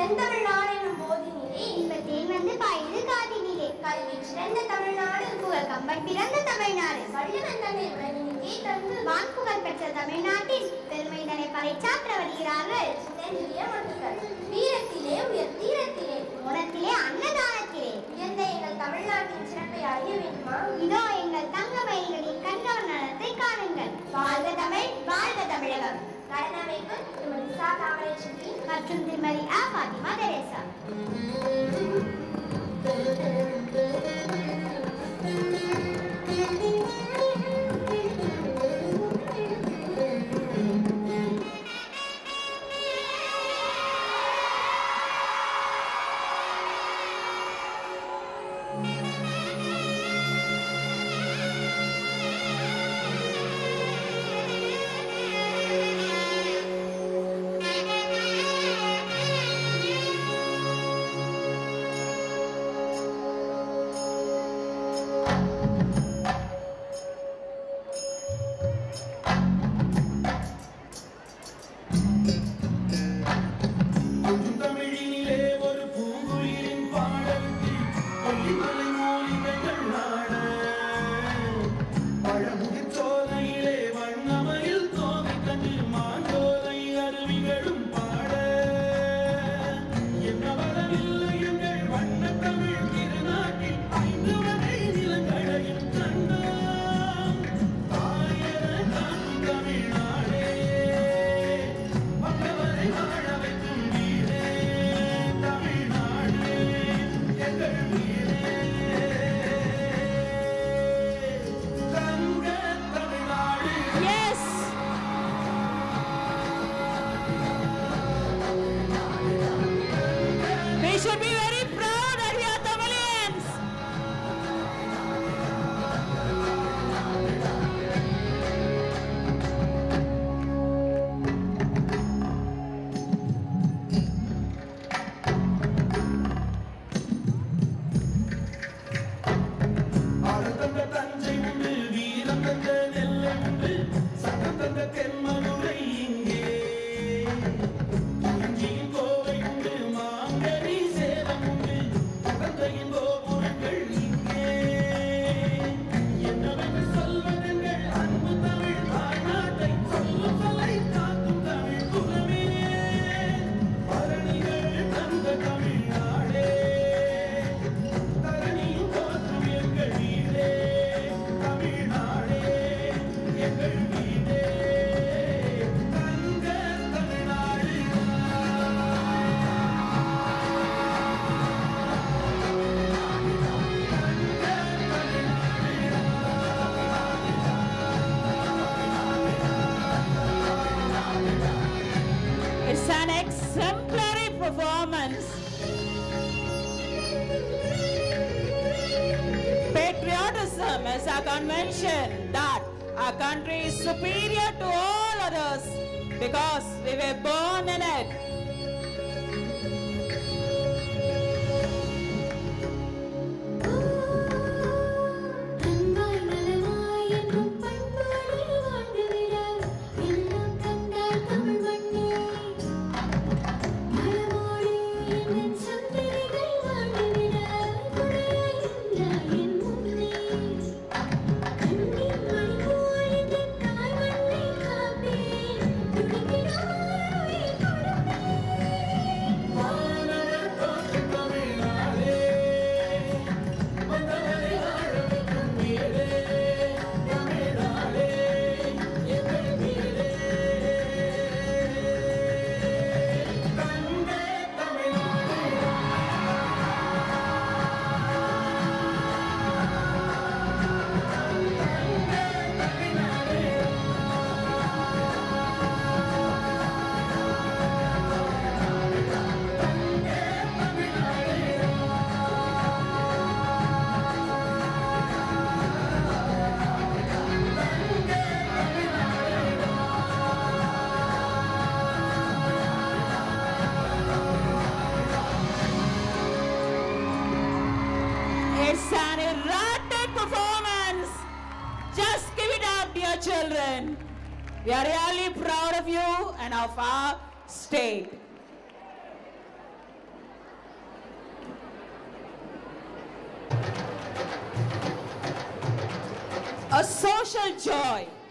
செந்தமிழ்நாடு என்னும் போதினிலே இன்பத்தேன் வந்து பாயுது காதினிலே. கல்வி சிறந்த தமிழ்நாடு புகழ் கம்பன் பிறந்த தமிழ்நாடு. வள்ளுவந்தனை உலகினிலே தந்து வான்புகழ் பெற்ற தமிழ்நாட்டில் பெருமைதனை பறைச்சாற்ற வருகிறார்கள் சின்னஞ்சிறிய மக்கள். வீரத்திலே உயர் தீரத்திலே ஓணத்திலே அன்னதானத்திலே உயர்ந்த எங்கள் தமிழ்நாட்டின் சிறப்பை அறிய வேண்டுமா? இதோ எங்கள் தங்க மயில்களின் கண்கவர் நடனத்தை காணுங்கள். வாழ்க தமிழ், வாழ்க தமிழகம். நடனமைப்பு திருமதி சா தாமரைச்செல்வி மற்றும் திருமதி ஆ Fathima Theresa. It's an exemplary performance. Patriotism is a convention that our country is superior to all others because we were born in it. Children, we are really proud of you and of our state. A social joy.